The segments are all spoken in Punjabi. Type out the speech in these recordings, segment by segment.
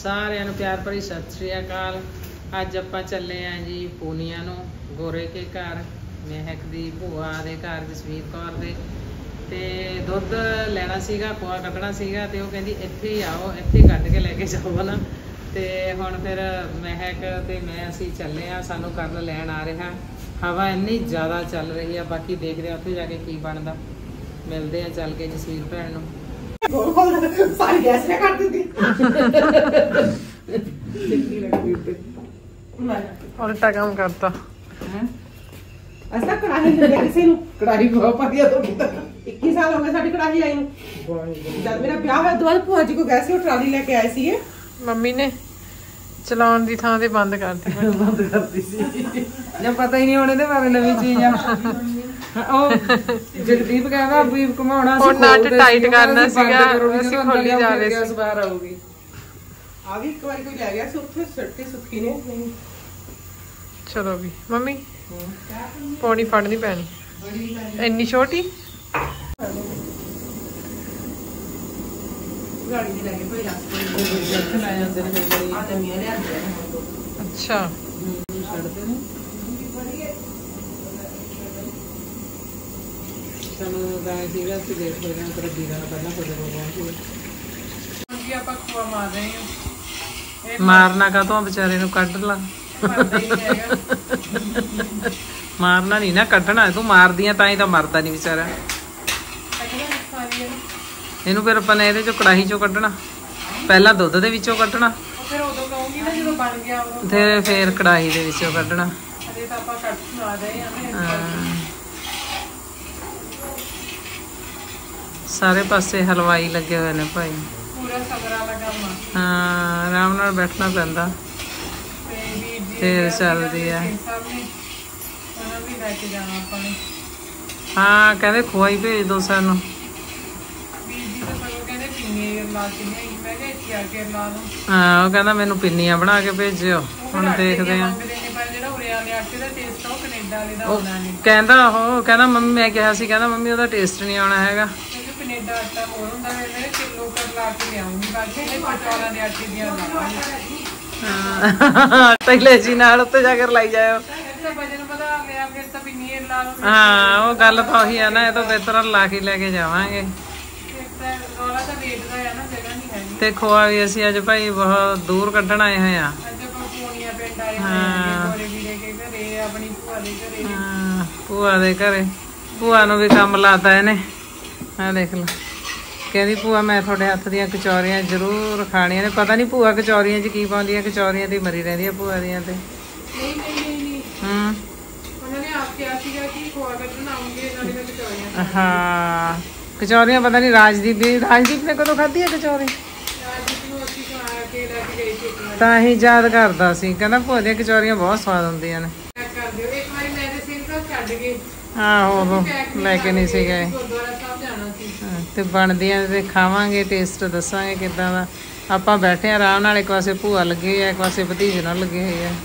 ਸਾਰਿਆਂ ਨੂੰ ਪਿਆਰ ਭਰੀ ਸਤਿ ਸ਼੍ਰੀ ਅਕਾਲ। ਅੱਜ ਆਪਾਂ ਚੱਲੇ ਆਂ ਜੀ ਪੂਨੀਆਂ ਨੂੰ, ਗੋਰੇ ਕੇ ਘਰ, ਮਹਿਕ ਦੀ ਭੂਆ ਦੇ ਘਰ, ਜਸਵੀਰ ਕੌਰ ਦੇ। ਤੇ ਦੁੱਧ ਲੈਣਾ ਸੀਗਾ, ਖੋਆ ਕੱਢਣਾ ਸੀਗਾ, ਤੇ ਉਹ ਕਹਿੰਦੀ ਇੱਥੇ ਹੀ ਆਓ, ਇੱਥੇ ਕੱਢ ਕੇ ਲੈ ਕੇ ਜਾਓ ਨਾ। ਤੇ ਹੁਣ ਫਿਰ ਮਹਿਕ ਤੇ ਮੈਂ ਅਸੀਂ ਚੱਲੇ ਆਂ, ਸਾਨੂੰ ਕਰਨ ਲੈਣ ਆ ਰਿਹਾ। ਹਵਾ ਇੰਨੀ ਜ਼ਿਆਦਾ ਚੱਲ ਰਹੀ ਆ, ਬਾਕੀ ਦੇਖਦੇ ਆ ਉੱਥੇ ਜਾ ਕੇ ਕੀ ਬਣਦਾ। ਮਿਲਦੇ ਆ ਚੱਲ ਕੇ ਜਸਵੀਰ ਭੈਣ ਨੂੰ। ਸਾਰੀ ਗੈਸ ਨੇ ਕਰ ਦਿੱਤੀ। ਉਲਟਾ ਕੰਮ ਕਰਤਾ। ਅਸਾਂ ਕੜਾਹੀ ਦੇ ਕਿਸੇ ਨੂੰ ਕੜਾਹੀ ਬਹੁਤ ਵਧੀਆ ਤੋਂ ਕੀਤਾ। 21 ਸਾਲ ਹੋ ਗਏ ਸਾਡੀ ਕੜਾਹੀ ਆਈ ਨੂੰ। ਜਦ ਮੇਰਾ ਵਿਆਹ ਹੋਇਆ ਦੁਆਰਾ ਭੂਆ ਜੀ ਕੋ ਗਏ ਸੀ, ਉਹ ਟਰਾਲੀ ਲੈ ਕੇ ਆਏ ਸੀਗੇ। ਮੰਮੀ ਨੇ ਚਲਾਉਣ ਦੀ ਥਾਂ ਤੇ ਬੰਦ ਕਰਤੀ। ਬੰਦ ਕਰਤੀ ਸੀ ਜਾਂ ਪਤਾ ਹੀ ਨਹੀਂ ਹੁਣ ਇਹਦੇ ਬਾਰੇ ਨਵੀਂ ਚੀਜ਼ ਆ। ਉਹ ਜਗਦੀਪ ਕਹਿੰਦਾ ਵੀ ਘੁਮਾਉਣਾ ਸੀ, ਨਟ ਟਾਈਟ ਕਰਨਾ ਸੀਗਾ, ਅਸੀਂ ਖੋਲੀ ਜਾ ਰਹੇ ਸੀ। ਗੈਸ ਬਾਹਰ ਆਊਗੀ। ਆ ਵੀ ਇੱਕ ਵਾਰੀ ਕੋਈ ਲੈ ਗਿਆ ਸੀ ਉੱਥੇ ਸੱਟੀ ਸੁੱਕੀ ਨੇ। ਚਲੋ ਵੀ ਮੰਮੀ ਪੌਣੀ ਫੜਨੀ ਪੈਣੀ, ਇੰਨੀ ਛੋਟੀ ਗਾੜੀ ਦੇ ਲੈ ਕੇ ਕੋਈ ਇੱਥੇ ਲੈ ਜਾਂਦੇ ਨੇ ਫਿਰ ਆ ਤੇ ਮੀਆਂ ਲਿਆਂਦੇ ਨੇ। ਅੱਛਾ ਛੱਡਦੇ ਨੇ ਸਾਨੂੰ ਗਾਇ ਸੀਗਾ ਅਸੀਂ ਦੇਖ ਰਹੇ ਹਾਂ ਤੇਰਾ ਵੀਰਾ ਪਹਿਲਾਂ ਤੁਹਾਡੇ ਕੋਲ ਪਹੁੰਚ ਗਏ। ਆਪਾਂ ਖੋਆ ਮਾਰ ਰਹੇ ਹਾਂ। ਮਾਰਨਾ ਕਾਹਤੋਂ, ਵਿਚਾਰੇ ਨੂੰ ਕੱਢ ਲਾ। ਮਾਰਨਾ ਨਹੀਂ ਨਾ, ਕੱਢਣਾ। ਤੂੰ ਮਾਰਦੀਆਂ ਤਾਂ ਹੀ ਤਾਂ ਮਰਦਾ ਨਹੀਂ ਵਿਚਾਰਾ। ਇਹਨੂੰ ਫਿਰ ਆਪਾਂ ਨੇ ਇਹਦੇ ਚੋਂ ਕੜਾਹੀ ਚੋਂ ਕੱਢਣਾ, ਪਹਿਲਾਂ ਦੁੱਧ ਦੇ ਵਿੱਚੋਂ ਕੱਢਣਾ, ਫਿਰ ਉਦੋਂ ਕਹੂੰਗੀ ਨਾ ਜਦੋਂ ਬਣ ਗਿਆ ਤੇ ਫਿਰ ਕੜਾਹੀ ਦੇ ਵਿੱਚੋਂ ਕੱਢਣਾ। ਅਜੇ ਤਾਂ ਆਪਾਂ ਕੱਢ ਲਾ ਰਹੇ ਹਾਂ। ਸਾਰੇ ਪਾਸੇ ਹਲਵਾਈ ਲੱਗੇ ਹੋਏ ਨੇ ਭਾਈ, ਪੂਰਾ ਸਬਰ ਵਾਲਾ ਕੰਮ ਆ। ਹਾਂ, ਆਰਾਮ ਨਾਲ ਬੈਠਣਾ ਪੈਂਦਾ, ਫਿਰ ਚੱਲਦੀ ਆ। ਉਹਨਾਂ ਵੀ ਲੈ ਕੇ ਜਾਣਾ ਆਪਾਂ ਨੇ। ਹਾਂ ਕਹਿੰਦੇ ਖੋਆ ਹੀ ਭੇਜ ਦੋ ਸਾਨੂੰ। ਵੀਰ ਜੀ ਤਾਂ ਸਗੋਂ ਕਹਿੰਦੇ ਪਿੰਨੀਆਂ ਲਾ ਕੇ ਲਿਆਈ, ਮੈਂ ਕਿਹਾ ਇੱਥੇ ਆ ਕੇ ਲਾ ਲਓ। ਹਾਂ, ਉਹ ਕਹਿੰਦਾ ਮੈਨੂੰ ਪਿੰਨੀਆਂ ਬਣਾ ਕੇ ਭੇਜਿਓ। ਹੁਣ ਦੇਖਦੇ ਆ। ਪਰ ਜਿਹੜਾ ਉਰੇ ਵਾਲੇ ਆਟੇ ਦਾ ਟੇਸਟ ਆ ਉਹ ਕੈਨੇਡਾ ਵਾਲੇ ਦਾ ਆਉਣਾ ਨਹੀਂ। ਕਹਿੰਦਾ ਮੰਮੀ, ਮੈਂ ਕਿਹਾ ਸੀ, ਕਹਿੰਦਾ ਮੰਮੀ ਉਹਦਾ ਟੇਸਟ ਨਹੀਂ ਆਉਣਾ ਹੈਗਾ। ਕੈਨੇਡਾ ਆਟਾ ਹੋਰ ਹੁੰਦਾ, ਮੇਰੇ ਕਿਲੋ ਕਰ ਲਾ ਕੇ ਲਿਆਉਂਗੀ, ਬਾਕੀ ਇਹ ਪਟਵਾਲਾਂ ਦੇ ਆਟੇ ਦੀਆਂ ਲਾਵਾਂਗੀ। ਪਹਿਲੇ ਜੀ ਨਾਲ ਉੱਤੇ ਜਾ ਕੇ ਲਾਈ ਜਾਇਓ। ਵਜਨ ਵਧਾ ਲਿਆ ਫਿਰ ਤਾਂ ਪਿੰਨੀਆਂ ਲਾ ਲਓ। ਹਾਂ, ਉਹ ਗੱਲ ਤਾਂ ਉਹੀ ਆ ਨਾ, ਇਹ ਤਾਂ ਬਿਹਤਰ ਲਾ ਕੇ ਲੈ ਕੇ ਜਾਵਾਂਗੇ। ਰੌਲਾ ਤਾਂ ਵੇਟ ਦਾ ਆ ਨਾ, ਜਗ੍ਹਾ ਨਹੀਂ ਹੈਗੀ। ਤੇ ਖੋਆ ਵੀ ਅਸੀਂ ਅੱਜ ਭਾਈ ਬਹੁਤ ਦੂਰ ਕੱਢਣ ਆਏ ਹੋਏ ਆ। ਅੱਜ ਆਪਾਂ ਪੂਨੀਆਂ ਪਿੰਡ ਆਏ ਹੋਏ ਗੋਰੇ ਵੀਰੇ ਕੇ ਘਰੇ, ਆਪਣੀ ਭੂਆ ਦੇ ਘਰੇ। ਹਾਂ, ਭੂਆ ਦੇ ਘਰੇ। ਭੂਆ ਨੂੰ ਵੀ ਕੰਮ ਲਾਤਾ ਇਹਨੇ। ਆ ਦੇਖ ਲਓ, ਕਹਿੰਦੀ ਭੂਆ ਮੈਂ ਤੁਹਾਡੇ ਹੱਥ ਦੀਆਂ ਕਚੌਰੀਆਂ ਜ਼ਰੂਰ ਖਾਣੀਆਂ ਨੇ। ਪਤਾ ਨਹੀਂ ਭੂਆ ਕਚੌਰੀਆਂ 'ਚ ਕੀ ਪਾਉਂਦੀਆਂ, ਕਚੌਰੀਆਂ ਤੇ ਮਰੀ ਰਹਿੰਦੀ ਆ ਭੂਆ ਦੀਆਂ ਤੇ। ਨਹੀਂ ਉਹਨਾਂ ਨੇ ਆਪ ਕਿਹਾ ਸੀਗਾ ਕਿ ਖੋਆ ਕੱਢਣ ਆਉਂਗੇ, ਨਾਲੇ ਮੈਂ ਕਚੌਰੀਆਂ। ਹਾਂ, ਕਚੌਰੀਆਂ ਪਤਾ ਨਹੀਂ ਰਾਜਦੀਪ ਨੇ ਕਦੋਂ ਖਾਧੀ ਆ ਕਚੌਰੀ। ਰਾਜਦੀਪ ਨੂੰ ਅਸੀਂ ਖਾ ਕੇ ਲੈ ਕੇ ਗਏ ਸੀ। ਤਾਂ ਹੀ ਯਾਦ ਕਰਦਾ ਸੀ, ਕਹਿੰਦਾ ਭੂਆ ਦੀਆਂ ਕਚੌਰੀਆਂ ਬਹੁਤ ਸਵਾਦ ਹੁੰਦੀਆਂ ਨੇ। ਚੈੱਕ ਕਰ ਦਿਓ ਇੱਕ ਵਾਰੀ, ਮੈਂ ਤੇ ਸਿੰਘ ਸਾਹਿਬ ਛੱਡ ਗਏ। ਆਹੋ, ਉਹ ਲੈ ਕੇ ਨਹੀਂ ਸੀ ਗਏ। ਗੁਰਦੁਆਰਾ ਸਾਹਿਬ ਜਾਣਾ ਸੀ। ਤੇ ਬਣਦੀਆਂ ਤੇ ਖਾਵਾਂਗੇ, ਟੇਸਟ ਦੱਸਾਂਗੇ ਕਿੱਦਾਂ ਦਾ। ਆਪਾਂ ਬੈਠੇ ਆ ਆਰਾਮ ਨਾਲ, ਇੱਕ ਪਾਸੇ ਭੂਆ ਲੱਗੀ ਹੋਈ ਆ, ਇੱਕ ਪਾਸੇ ਭਤੀਜੇ ਨਾਲ ਲੱਗੇ ਹੋਏ ਆ।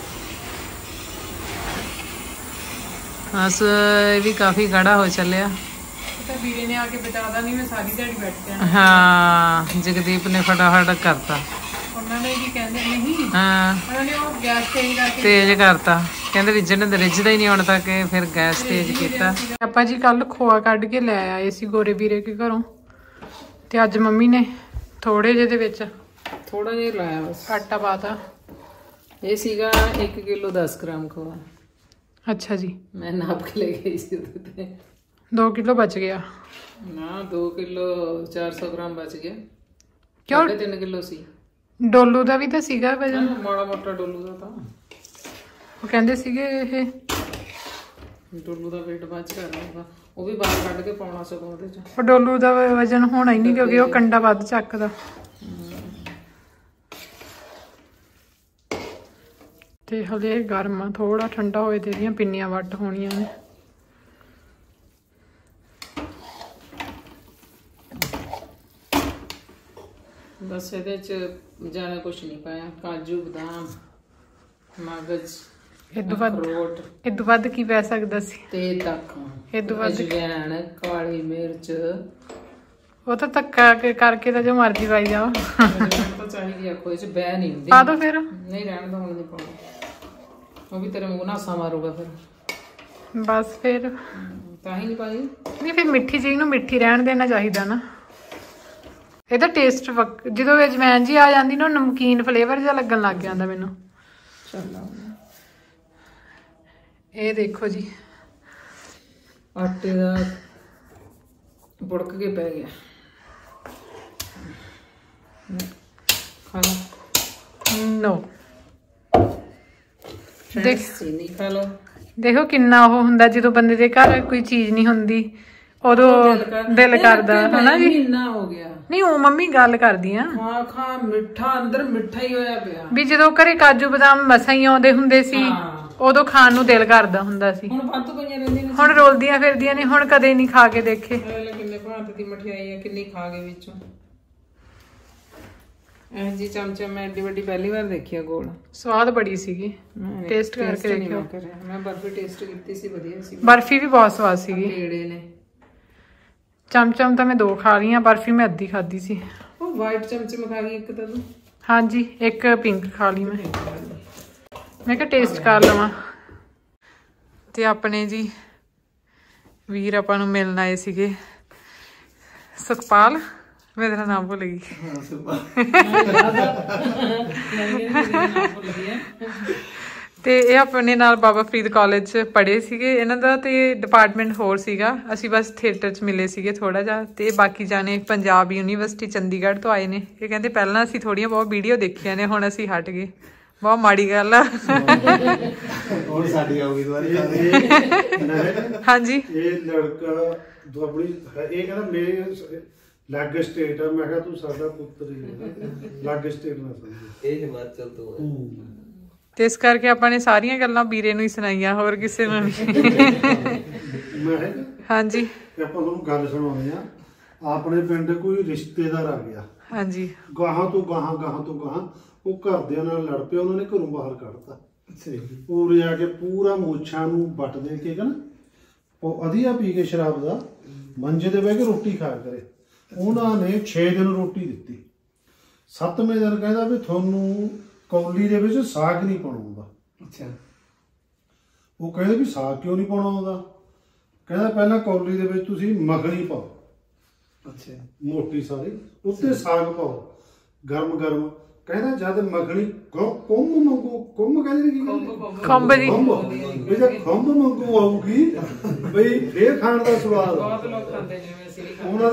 ਬਸ ਇਹ ਵੀ ਕਾਫੀ ਗਾੜਾ ਹੋ ਚੱਲਿਆ। ਤਾਂ ਵੀਰੇ ਨੇ ਆ ਕੇ ਬਚਾਦਾ, ਨਹੀਂ ਮੈਂ ਸਾਰੀ ਦਿਹਾੜੀ ਬੈਠ ਜਾਣਾ। ਹਾਂ, ਜਗਦੀਪ ਨੇ ਫਟਾਫਟ ਕਰਤਾ। ਉਹਨਾਂ ਨੇ ਕੀ ਕਹਿੰਦੇ ਨਹੀਂ, ਹਾਂ, ਉਹਨਾਂ ਨੇ ਉਹ ਗੈਸ ਤੇਜ਼ ਕਰਤਾ। ਕਹਿੰਦੇ ਰਿੱਝਦਾ ਹੀ ਨਹੀਂ ਹੁਣ ਤੱਕ, ਫਿਰ ਗੈਸ ਤੇਜ਼ ਕੀਤਾ। ਆਪਾਂ ਜੀ ਕੱਲ ਖੋਆ ਕੱਢ ਕੇ ਲੈ ਆਏ ਸੀ ਗੋਰੇ ਵੀਰੇ ਕੇ ਘਰੋਂ, ਤੇ ਅੱਜ ਮੰਮੀ ਨੇ ਥੋੜੇ ਜਿਹੇ ਦੇ ਵਿੱਚ ਥੋੜਾ ਜਿਹਾ ਲਾਇਆ ਬਸ, ਆਟਾ ਪਾਤਾ। ਇਹ ਸੀਗਾ 1 ਕਿਲੋ 10 ਗ੍ਰਾਮ ਖੋਆ। ਅੱਛਾ ਜੀ, ਮੈਂ ਨਾਪ ਕੇ ਲੈ ਗਈ ਸੀ ਉਹਦੇ ਤੇ। 2 ਕਿਲੋ ਬਚ ਗਿਆ ਨਾ, 2 ਕਿਲੋ 400 ਗ੍ਰਾਮ ਬਚ ਗਿਆ। ਕਿਉਂ? 3 ਕਿਲੋ ਸੀ। ਡੋਲੂ ਦਾ ਵੀ ਤਾਂ ਸੀਗਾ ਵਜਨ, ਮਾੜਾ ਮੋਟਾ ਡੋਲੂ ਦਾ ਤਾਂ। ਉਹ ਕਹਿੰਦੇ ਸੀਗੇ ਇਹ ਡੋਲੂ ਦਾ weight ਬਾਅਦ ਚ ਕਰ ਲਊਗਾ, ਉਹ ਵੀ ਬਾਹਰ ਕੱਢ ਕੇ ਪਾਉਣਾ ਸਗੋਂ ਉਹਦੇ ਚ। ਉਹ ਡੋਲੂ ਦਾ ਵਜਨ ਹੋਣਾ ਹੀ ਨਹੀਂ, ਕਿਉਂਕਿ ਉਹ ਕੰਡਾ ਵੱਧ ਚੱਕਦਾ। ਤੇ ਹਲੇ ਗਰਮ ਆ, ਥੋੜਾ ਠੰਡਾ ਹੋਏ ਤੇ ਇਹਦੀਆਂ ਪਿੰਨੀਆਂ ਵੱਟ ਹੋਣੀਆਂ ਨੇ। ਬਸ ਇਹਦੇ ਚ ਜ਼ਿਆਦਾ ਕੁਛ ਨਹੀਂ ਪਾਇਆ, ਕਾਜੂ, ਬਦਾਮ, ਮਗਜ਼, ਇਦੋਂ ਵੱਧ ਕੀ ਪੈ ਸਕਦਾ ਸੀ? ਤੇ ਤੱਕ ਇਦੋਂ ਵੱਧ ਅਜਵਾਇਣ, ਕਾਲੀ ਮਿਰਚ, ਉਹ ਤਾਂ ਧੱਕਾ ਕਰਕੇ ਤਾਂ ਜੋ ਮਰਜ਼ੀ ਪਾਈ ਜਾਓ। ਤਾਂ ਚਾਹੀਦੀ ਆ ਕੋਈ ਚ ਬਹਿ ਨਹੀਂ ਹੁੰਦੀ। ਪਾ ਦੋ ਫਿਰ। ਨਹੀਂ ਰਹਿਣ ਦੋ, ਹੁਣ ਨਹੀਂ ਪਾਉਣਾ, ਉਹ ਵੀ ਤੇਰੇ ਮੂੰਹ ਨਾਸਾ ਮਾਰੂਗਾ ਫਿਰ। ਬਸ ਫਿਰ ਤਾਂ ਹੀ ਨਹੀਂ ਪਾਈ। ਨਹੀਂ ਫਿਰ ਮਿੱਠੀ ਚੀਜ਼ ਨੂੰ ਮਿੱਠੀ ਰਹਿਣ ਦੇਣਾ ਚਾਹੀਦਾ ਨਾ। ਇਹਦਾ ਟੇਸਟ ਜਦੋਂ ਅਜਵਾਇਣ ਜੀ ਆ ਜਾਂਦੀ ਨਾ, ਨਮਕੀਨ ਫਲੇਵਰ ਜਿਹਾ ਲੱਗਣ ਲੱਗ ਜਾਂਦਾ ਮੈਨੂੰ। ਚੱਲ ਇਹ ਦੇਖੋ ਜੀ, ਆਟੇ ਦਾ ਬੁੜਕ ਕੇ ਪੈ ਗਿਆ। ਖਾ ਲਓ। ਨੋ ਦੇਖ, ਨਹੀਂ ਖਾ ਲਓ। ਦੇਖੋ ਕਿੰਨਾ ਉਹ ਹੁੰਦਾ ਜਦੋਂ ਬੰਦੇ ਦੇ ਘਰ ਕੋਈ ਚੀਜ਼ ਨਹੀਂ ਹੁੰਦੀ, ਉਦੋਂ ਦਿਲ ਕਰਦਾ ਹਨਾ ਜੀ। ਮਹੀਨਾ ਹੋ ਗਿਆ। ਨਹੀਂ ਉਹ ਮੰਮੀ ਗੱਲ ਕਰਦੀ ਆ, ਖਾ ਖਾ ਮਿੱਠਾ ਅੰਦਰ ਮਿੱਠਾ ਹੀ ਹੋਇਆ ਪਿਆ। ਵੀ ਜਦੋਂ ਘਰੇ ਕਾਜੂ ਬਦਾਮ ਮਸਾਂ ਹੀ ਆਉਂਦੇ ਹੁੰਦੇ ਸੀ, ਉਦੋਂ ਖਾਣ ਨੂੰ ਦਿਲ ਕਰਦਾ ਹੁੰਦਾ ਸੀ। ਹੁਣ ਵੱਧ ਪਈਆਂ ਰਹਿੰਦੀਆਂ ਨੇ, ਹੁਣ ਰੋਲਦੀਆਂ ਫਿਰਦੀਆਂ ਨੇ, ਹੁਣ ਕਦੇ ਨਹੀਂ ਖਾ ਕੇ ਦੇਖੇ। ਕਿੰਨੇ ਭਾਂਤ ਦੀ ਮਠਿਆਈ ਆ, ਕਿੰਨੀ ਖਾ ਗਏ ਵਿੱਚੋਂ। ਇਹ ਜੀ ਚਮਚਾ ਮੈਂ ਐਡੀ ਵੱਡੀ ਪਹਿਲੀ ਵਾਰ ਦੇਖੀ ਆ ਗੋਲ। ਸਵਾਦ ਬੜੀ ਸੀਗੀ, ਟੇਸਟ ਕਰਕੇ ਦੇਖਿਓ। ਮੈਂ ਬਰਫੀ ਟੇਸਟ ਕੀਤੀ ਸੀ, ਵਧੀਆ ਸੀ। ਬਰਫੀ ਵੀ ਬਹੁਤ ਸਵਾਦ ਸੀਗੀ। ਪੇੜੇ ਨੇ ਚਮਚਮ ਤਾਂ ਮੈਂ 2 ਖਾ ਲਈਆਂ, ਬਰਫੀ ਮੈਂ ਅੱਧੀ ਖਾਧੀ ਸੀ। ਉਹ ਵਾਈਟ ਚਮਚਮ ਖਾ ਗਈ ਇੱਕ ਤਾਂ ਤੂੰ। ਹਾਂਜੀ, ਇੱਕ ਪਿੰਕ ਖਾ ਲਈ ਮੈਂ ਕਿਹਾ ਟੇਸਟ ਕਰ ਲਵਾਂ। ਤੇ ਆਪਣੇ ਜੀ ਵੀਰ ਆਪਾਂ ਨੂੰ ਮਿਲਣ ਆਏ ਸੀਗੇ, ਸੁਖਪਾਲ, ਮੈਂ ਤੇਰਾ ਨਾਮ ਭੁੱਲ ਗਈ। ਤੇ ਇਹ ਆਪਣੇ ਨਾਲ ਬਾਬਾ ਫਰੀਦ ਕਾਲਜ ਚ ਪੜ੍ਹੇ ਸੀਗੇ। ਇਹਨਾਂ ਦਾ ਤੇ ਡਿਪਾਰਟਮੈਂਟ ਹੋਰ ਸੀਗਾ, ਅਸੀਂ ਬਸ ਥੀਏਟਰ ਚ ਮਿਲੇ ਸੀਗੇ ਥੋੜਾ ਜਿਹਾ। ਤੇ ਬਾਕੀ ਜਾਣੇ ਪੰਜਾਬ ਯੂਨੀਵਰਸਿਟੀ ਚੰਡੀਗੜ੍ਹ ਤੋਂ ਆਏ ਨੇ। ਇਹ ਕਹਿੰਦੇ ਪਹਿਲਾਂ ਅਸੀਂ ਥੋੜੀਆਂ ਬਹੁਤ ਵੀਡੀਓ ਦੇਖੀਆਂ ਨੇ, ਹੁਣ ਅਸੀਂ ਹਟ ਗਏ। ਬਹੁਤ ਮਾੜੀ ਗੱਲ ਆ। ਹੁਣ ਸਾਡੀ ਆਉਗੀ ਦੁਬਾਰਾ। ਹਾਂਜੀ, ਇਹ ਲੜਕਾ ਦੁਆਬੜੀ ਇਹ ਕਹਿੰਦਾ ਮੇਰੇ ਲੱਗ ਸਟੇਟ ਆ। ਮੈਂ ਕਿਹਾ ਤੂੰ ਸਾਡਾ ਪੁੱਤਰ ਹੀ ਹੈ, ਲੱਗ ਸਟੇਟ ਨਾ ਸਮਝ। ਇਹ ਹਿਮਾਚਲ ਤੋਂ ਹੈ। ਤੇ ਇਸ ਕਰਕੇ ਆਪਾਂ ਨੇ ਸਾਰੀਆਂ ਗੱਲਾਂ ਵੀਰੇ ਨੂੰ ਹੀ ਸੁਣਾਈਆਂ, ਹੋਰ ਕਿਸੇ ਨੂੰ ਨਹੀਂ। ਮੈਂ ਹਾਂਜੀ, ਆਪਾਂ ਤੁਹਾਨੂੰ ਗੱਲ ਸੁਣਾਉਂਦੇ ਆ। ਆਪਣੇ ਪਿੰਡ ਕੋਈ ਰਿਸ਼ਤੇਦਾਰ ਆ ਗਿਆ, ਹਾਂਜੀ, ਗਾਹਾਂ ਤੋਂ ਗਾਹਾਂ, ਗਾਹਾਂ ਤੋਂ ਗਾਹਾਂ। ਉਹ ਘਰਦਿਆਂ ਨਾਲ ਲੜ ਪਿਆ, ਉਹਨਾਂ ਨੇ ਘਰੋਂ ਬਾਹਰ ਕੱਢਤਾ। ਉਰੇ ਆ ਕੇ ਪੂਰਾ ਮੋਛਾਂ ਨੂੰ ਵੱਟ ਦੇ ਕੇ ਨਾ, ਉਹ ਅਧੀਆ ਪੀ ਕੇ ਸ਼ਰਾਬ ਦਾ, ਮੰਜੇ ਤੇ ਬਹਿ ਕੇ ਰੋਟੀ ਖਾਇਆ ਕਰੇ। ਉਹਨਾਂ ਨੇ 6 ਦਿਨ ਰੋਟੀ ਦਿੱਤੀ। 7ਵੇਂ ਦਿਨ ਕਹਿੰਦਾ ਵੀ ਤੁਹਾਨੂੰ ਕੌਲੀ ਦੇ ਵਿੱਚ ਸਾਗ ਨਹੀਂ ਪਾਉਣਾ ਆਉਂਦਾ। ਅੱਛਾ, ਉਹ ਕਹਿੰਦੇ ਵੀ ਸਾਗ ਕਿਉਂ ਨਹੀਂ ਪਾਉਣਾ ਆਉਂਦਾ? ਕਹਿੰਦਾ ਪਹਿਲਾਂ ਕੌਲੀ ਦੇ ਵਿੱਚ ਤੁਸੀਂ ਮੱਖਣੀ ਪਾਓ, ਅੱਛਾ, ਮੋਟੀ ਸਾਰੀ, ਉੱਤੇ ਸਾਗ ਪਾਓ ਗਰਮ ਗਰਮ। ਕਹਿੰਦਾ ਜਦ ਮੱਖਣੀ ਕੁੰਭ ਮੰਗੂ, ਕੁੰਭ ਕਹਿੰਦੇ ਕੀ ਖੰਭ ਜੀ, ਵੀ ਜੇ ਖੰਭ ਮੰਗੂ ਆਊਗੀ ਬਈ ਫੇਰ ਖਾਣ ਦਾ ਸਵਾਦ। ਬਹੁਤ ਲੋਕ ਖਾਂਦੇ ਜਿਵੇਂ ਅਸੀਂ ਵੀ ਖਾਂਦੇ।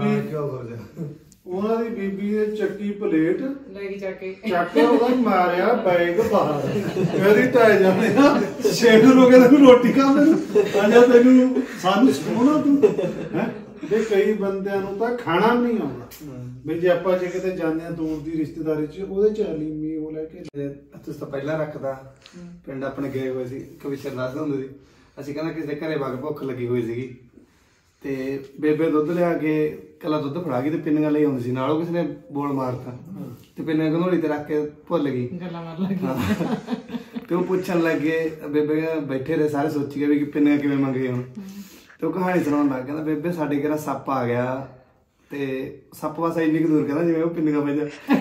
ਉਹਨਾਂ ਦੀ ਬੀਬੀ ਨੇ ਚੱਕੀ ਪਲੇਟ ਲੈ ਕੇ ਚੱਕ ਕੇ ਉਹਦਾ ਮਾਰਿਆ ਬੈਗ ਬਾਹਰ। ਇਹਦੀ ਟਾਇ ਜਾਂਦੇ ਆ ਛੇੜ ਨੂੰ ਕਹਿੰਦਾ ਤੂੰ ਰੋਟੀ ਖਾ ਮੈਨੂੰ ਆਜਾ, ਤੈਨੂੰ ਸਾਨੂੰ ਸੋਣਾ ਤੂੰ ਹੈ। ਤੇ ਕਈ ਬੰਦਿਆਂ ਨੂੰ ਤਾਂ ਖਾਣਾ ਵੀ ਨਹੀਂ ਆਉਂਦਾ। ਵੀ ਜੇ ਆਪਾਂ ਜੇ ਕਿਤੇ ਜਾਂਦੇ ਆ ਦੂਰ ਦੀ ਰਿਸ਼ਤੇਦਾਰੀ ਚ, ਉਹਦੇ ਚ ਲੀਮੀ ਉਹ ਲੈ ਕੇ ਤੁਸੀਂ ਤਾਂ ਪਹਿਲਾਂ ਰੱਖਦਾ। ਪਿੰਡ ਆਪਣੇ ਗਏ ਹੋਏ ਸੀ, ਕਵਿਸ਼ਰ ਦੱਸਦੇ ਹੁੰਦੇ ਸੀ। ਅਸੀਂ ਕਹਿੰਦਾ ਕਿਸੇ ਦੇ ਘਰੇ ਵਗ ਭੁੱਖ ਲੱਗੀ ਹੋਈ ਸੀਗੀ, ਤੇ ਬੇਬੇ ਦੁੱਧ ਲਿਆ ਕੇ ਕੱਲਾ ਦੁੱਧ ਫੜਾ ਗਈ ਤੇ ਪਿੰਨੀਆਂ ਲਈ ਆਉਂਦੀ ਸੀ ਨਾਲ। ਉਹ ਕਿਸੇ ਨੇ ਬੋਲ ਮਾਰਤਾ ਤੇ ਪਿੰਨੀਆਂ ਘਨੋਲੀ ਤੇ ਰੱਖ ਕੇ ਭੁੱਲ ਗਈ, ਗੱਲਾਂ ਮਾਰ ਲੱਗੀ। ਤੇ ਉਹ ਪੁੱਛਣ ਲੱਗੇ, ਬੇਬੇ ਬੈਠੇ ਰਹੇ ਸਾਰੇ ਸੋਚੀ ਗਏ ਵੀ ਪਿੰਨੀਆਂ ਕਿਵੇਂ ਮੰਗੇ ਹੁਣ। ਤੇ ਉਹ ਕਹਾਣੀ ਸੁਣਾਉਣ ਲੱਗ ਕਹਿੰਦਾ ਬੇਬੇ ਸਾਡੇ ਘਰ ਸੱਪ ਆ ਗਿਆ, ਤੇ ਸੱਪ ਬਸ ਇੰਨੀ ਕੁ ਦੂਰ ਕਹਿੰਦਾ ਜਿਵੇਂ ਉਹ ਪਿੰਨੀਆਂ ਵਜਾ।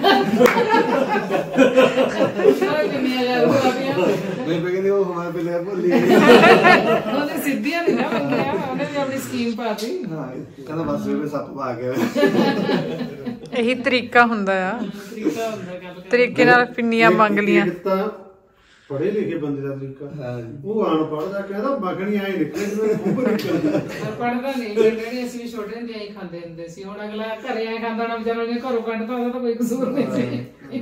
ਬੇਬੇ ਕਹਿੰਦੀ ਉਹ ਹਮਾਰੇ ਪਿੰਨੀਆਂ ਭੁੱਲੀ ਉਹਨੇ ਸਿੱਧੀਆਂ ਨਹੀਂ ਨਾ ਮੰਗਿਆ, ਉਹਨੇ ਵੀ ਆਪਣੀ ਸਕੀਮ ਪਾਤੀ। ਹਾਂ, ਕਹਿੰਦਾ ਬਸ ਬੇਬੇ ਸੱਪ ਆ ਗਿਆ। ਇਹੀ ਤਰੀਕਾ ਹੁੰਦਾ ਆ, ਤਰੀਕੇ ਨਾਲ ਪਿੰਨੀਆਂ ਮੰਗ ਲੀਆਂ। ਪੜ੍ਹੇ ਲਿਖੇ ਬੰਦੇ ਦਾ ਤਰੀਕਾ, ਉਹ ਅਨਪੜ੍ਹ ਦਾ ਕਹਿੰਦਾ ਮੱਖਣੀ ਆਏ ਨਿਕਲੇ ਜਿਵੇਂ ਖੁੰਭ ਨਿਕਲਦਾ। ਪੜ੍ਹਦਾ ਨਹੀਂ, ਜਿਹੜੀ ਅਸੀਂ ਵੀ ਛੋਟੇ ਹੁੰਦੇ ਆਈ ਖਾਂਦੇ ਹੁੰਦੇ ਸੀ। ਹੁਣ ਅਗਲਾ ਘਰੇ ਆਏ ਖਾਂਦਾ ਨਾ, ਵਿਚਾਰਾ ਨੇ ਘਰੋਂ ਕੱਢਦਾ, ਉਹਦਾ ਤਾਂ ਕੋਈ ਕਸੂਰ ਨਹੀਂ ਸੀ।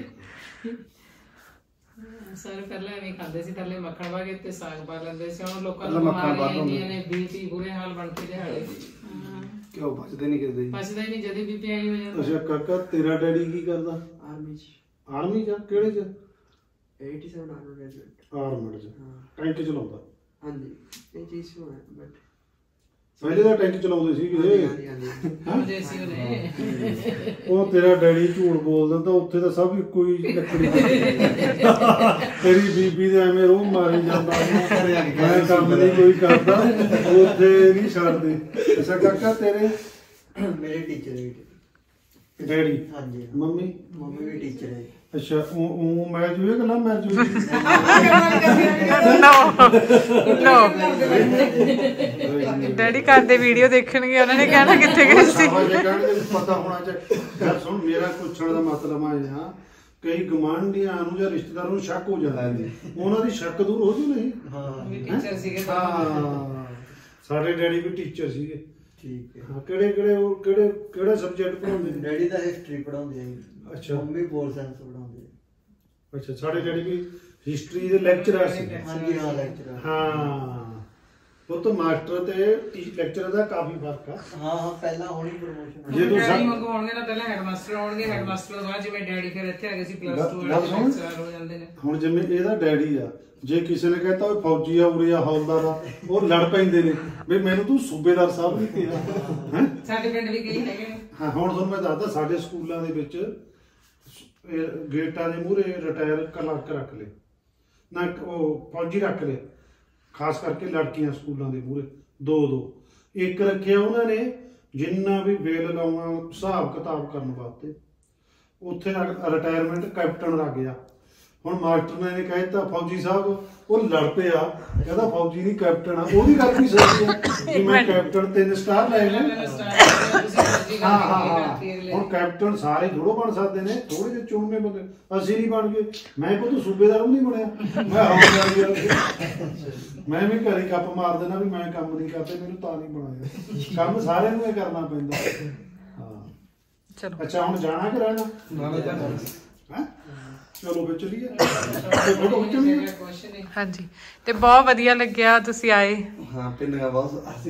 ਸਾਰੇ ਪਹਿਲਾਂ ਐਵੇਂ ਖਾਂਦੇ ਸੀ, ਥੱਲੇ ਮੱਖਣ ਪਾ ਕੇ ਤੇ ਸਾਗ ਪਾ ਲੈਂਦੇ ਸੀ। ਹੁਣ ਲੋਕਾਂ ਨੂੰ ਬਿਮਾਰੀਆਂ ਇੰਨੀਆਂ ਨੇ, ਬੀਪੀ ਬੁਰੇ ਹਾਲ ਬਣ ਕੇ ਦਿਹਾੜੇ। ਕਿਉਂ ਬਚਦੇ ਨਹੀਂ ਕਿਤੇ? ਬਚਦਾ ਹੀ ਨਹੀਂ, ਜਦੀ ਬੀਪੀ ਆਈ ਹੋ ਜਾਂਦਾ। ਅੱਛਾ ਕਾਕਾ, ਤੇਰਾ ਡੈਡੀ ਕੀ ਕਰਦਾ? ਆਰਮੀ ਚ? ਕਿਹੜੇ ਚ? 87 ਆਰਮਡ ਰੈਜੀਮੈਂਟ। ਆਰਮਡ ਚ ਟੈਂਕ ਚਲਾਉਂਦਾ? ਹਾਂਜੀ, ਇਹ ਚੀਜ਼ ਹੋ ਹੈ ਬਟ ਪਹਿਲੇ ਦਾ ਟੈਂਕ ਚਲਾਉਂਦੇ ਸੀ ਕਿਤੇ। ਜੇ ਸੀ ਉਹਨੇ ਉਹ ਤੇਰਾ ਡੈਡੀ ਝੂਠ ਬੋਲਦਾ ਤਾਂ ਉੱਥੇ ਤਾਂ ਸਭ ਇੱਕੋ ਹੀ ਲੱਕੜੀ। ਤੇਰੀ ਬੀਬੀ ਦੇ ਐਵੇਂ ਰੋਹ ਮਾਰੀ ਜਾਂਦਾ, ਮੈਂ ਕੰਮ ਨਹੀਂ ਕੋਈ ਕਰਦਾ, ਉੱਥੇ ਨਹੀਂ ਛੱਡਦੇ। ਅੱਛਾ ਕਾਕਾ, ਤੇਰੇ मेरे टीचर है ਡੈਡੀ हाँ जी ਮੰਮੀ मम्मी भी टीचर है ਅੱਛਾ ਉਹ ਮੈਂ ਜੂਏ ਗੱਲਾਂ ਮੈਂ ਜੂਏ ਨੋ ਨੋ ਡੈਡੀ ਕਰਦੇ ਵੀਡੀਓ ਦੇਖਣਗੇ ਉਹਨਾਂ ਨੇ ਕਹਿਣਾ ਕਿੱਥੇ ਗਏ ਸੀ ਪਤਾ ਹੋਣਾ ਚਾਹੀਦਾ ਗੱਲ ਸੁਣ ਮੇਰਾ ਪੁੱਛਣ ਦਾ ਮਤਲਬ ਆ ਕਈ ਗਵਾਂਢੀਆਂ ਨੂੰ ਜਾਂ ਰਿਸ਼ਤੇਦਾਰਾਂ ਨੂੰ ਸ਼ੱਕ ਹੋ ਜਾਂਦਾ ਹੈ ਉਹਨਾਂ ਦੀ ਸ਼ੱਕ ਦੂਰ ਹੋ ਜੂ ਨਹੀਂ हाँ ਟੀਚਰ ਸੀਗੇ ਹਾਂ ਸਾਡੇ ਡੈਡੀ ਵੀ ਟੀਚਰ ਸੀਗੇ ठीक है ਹਾਂ ਕਿਹੜੇ ਸਬਜੈਕਟ ਪੜਾਉਂਦੇ ਨੇ डैडी दा हिस्ट्री पढ़ाਉਂਦੇ ਆ ਅੱਛਾ मम्मी पोल साइंस पढ़ाਉਂਦੇ ਆ ਅੱਛਾ ਸਾਡੇ ਡੈਡੀ ਵੀ ਹਿਸਟਰੀ ਦੇ ਲੈਕਚਰਰ ਸੀ हाँ जी हाँ लेक्चरर ਹਾਂ ਉਹ ਤਾਂ ਮਾਸਟਰ ਤੇ ਲੈਕਚਰਰ ਦਾ ਕਾਫੀ ਫਰਕ ਆ हाँ हाँ पहला होनी प्रमोशन ਜੇ ਤੂੰ ਡੈਡੀ ਮੰਗਵਾਉਣਗੇ ਨਾ ਪਹਿਲਾਂ ਹੈਡਮਾਸਟਰ ਆਉਣਗੇ ਹੈਡਮਾਸਟਰ ਤੋਂ ਬਾਅਦ ਜਿਵੇਂ ਡੈਡੀ ਫਿਰ ਇੱਥੇ ਆ ਗਏ ਸੀ ਪਲੱਸ 2 ਗੱਲ ਸੁਣ। ਲੈਕਚਰਰ ਹੋ ਜਾਂਦੇ ਨੇ ਹੁਣ ਜਿਵੇਂ ਇਹਦਾ ਡੈਡੀ ਆ ਜੇ ਕਿਸੇ ਨੇ ਕਹਿਤਾ ਉਹ ਫੌਜੀ ਆ ਉਰੇ ਆ ਹੌਲਦਾਰ ਆ ਉਹ ਲੜ ਪੈਂਦੇ ਨੇ ਵੀ ਮੈਨੂੰ ਤੂੰ ਸੂਬੇਦਾਰ ਸਾਹਿਬ ਨਹੀਂ ਕਿਹਾ ਹੈ ਸਾਡੇ ਪਿੰਡ ਵੀ ਕਈ ਹੈਗੇ ਨੇ ਹਾਂ ਹੁਣ ਤੁਹਾਨੂੰ ਮੈਂ ਦੱਸਦਾ ਸਾਡੇ ਸਕੂਲਾਂ ਦੇ ਵਿੱਚ ਗੇਟਾਂ ਦੇ ਮੂਹਰੇ ਰਿਟਾਇਰ ਕਲਰਕ ਰੱਖ ਲਏ ਨਾ ਉਹ ਫੌਜੀ ਰੱਖ ਲਏ ਖਾਸ ਕਰਕੇ ਲੜਕੀਆਂ ਸਕੂਲਾਂ ਦੇ ਮੂਹਰੇ ਦੋ ਇੱਕ ਰੱਖਿਆ ਉਹਨਾਂ ਨੇ ਜਿੰਨਾ ਵੀ ਬਿੱਲ ਲਾਉਣਾ ਹਿਸਾਬ ਕਿਤਾਬ ਕਰਨ ਵਾਸਤੇ ਉੱਥੇ ਰਿਟਾਇਰਮੈਂਟ ਕੈਪਟਨ ਰੱਖ ਗਿਆ ਹੁਣ ਮਾਸਟਰ ਨੇ ਕਹਿਤਾ ਫੌਜੀ ਸਾਹਿਬ ਉਹ ਲੜ ਪਿਆ ਕਹਿੰਦਾ ਫੌਜੀ ਨਹੀਂ ਕੈਪਟਨ ਆ ਉਹਦੀ ਗੱਲ ਵੀ ਸਹੀ ਹੈ ਕਿ ਮੈਂ ਕੈਪਟਨ 3 ਸਟਾਰ ਲੈ ਲੈ ਹੁਣ ਕੈਪਟਨ ਸਾਰੇ ਥੋੜੋ ਬਣ ਸਕਦੇ ਨੇ ਥੋੜੇ ਜਿਹੇ ਚੁਣਵੇਂ ਬੰਦੇ ਅਸੀਂ ਨਹੀਂ ਬਣ ਗਏ ਮੈਂ ਕੋਈ ਸੂਬੇਦਾਰ ਵੀ ਨਹੀਂ ਬਣਿਆ ਮੈਂ ਹੌਲਦਾਰ ਮੈਂ ਵੀ ਘਰੇ ਕੱਪ ਮਾਰ ਦੇਣਾ ਵੀ ਮੈਂ ਕੰਮ ਨਹੀਂ ਕਰਦਾ ਮੈਨੂੰ ਤਾਂ ਨਹੀਂ ਬਣਾਇਆ ਕੰਮ ਸਾਰਿਆਂ ਨੂੰ ਇਹ ਕਰਨਾ ਪੈਂਦਾ ਹਾਂ ਚਲੋ ਅੱਛਾ ਹੁਣ ਜਾਣਾ ਕਿ ਰਹਿਣਾ ਹੈ ਚਲੋ ਫਿਰ ਚਲੀਏ ਫੋਟੋ ਖਿੱਚਣੀ ਕੁਛ ਨਹੀਂ ਹਾਂਜੀ ਤੇ ਬਹੁਤ ਵਧੀਆ ਲੱਗਿਆ ਤੁਸੀਂ ਆਏ ਹਾਂ ਪਿੰਨੀਆਂ ਬਹੁਤ ਅਸੀਂ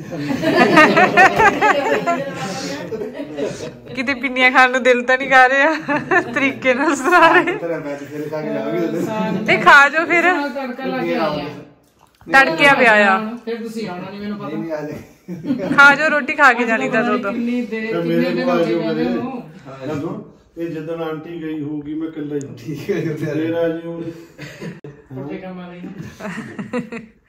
ਕਿਤੇ ਪਿੰਨੀਆਂ ਖਾਣ ਨੂੰ ਦਿਲ ਤਾਂ ਨਹੀਂ ਕਰ ਰਿਹਾ ਤਰੀਕੇ ਨਾਲ ਸੁਣਾ ਰਹੇ ਤੇਰਾ ਮੈਚ ਫਿਰ ਖਾ ਕੇ ਜਾਵਾਂਗੇ ਤੇ ਖਾ ਜਾਓ ਫਿਰ ਤੜਕਾ ਲਾ ਕੇ ਆਇਆ ਤੜਕਿਆ ਪਿਆ ਆ ਫਿਰ ਤੁਸੀਂ ਆਉਣਾ ਨਹੀਂ ਮੈਨੂੰ ਪਤਾ ਨਹੀਂ ਆ ਜਾ ਖਾ ਜਾਓ ਰੋਟੀ ਖਾ ਕੇ ਜਾਣੀ ਤਾਂ ਦੁੱਧ ਕਿੰਨੀ ਦੇਰ ਫਿਰ ਕਿੰਨੇ ਮੇਰੇ ਦਿਨ ਕੋਲ ਹੋ ਆ ਗਏ ਜਾਓ ਕਹਿੰਦੇ ਮੇਰੇ ਨੂੰ ਹਾਂ ਸੁਣ ਇਹ ਜਦੋਂ ਆਂਟੀ ਗਈ ਹੋਊਗੀ ਮੈਂ ਇਕੱਲਾ ਹੀ ਠੀਕ ਹੈ ਜੀ ਮੇਰਾ ਜੀ ਉਹ ਉੱਠੇ ਕੰਮ ਆ ਰਹੀ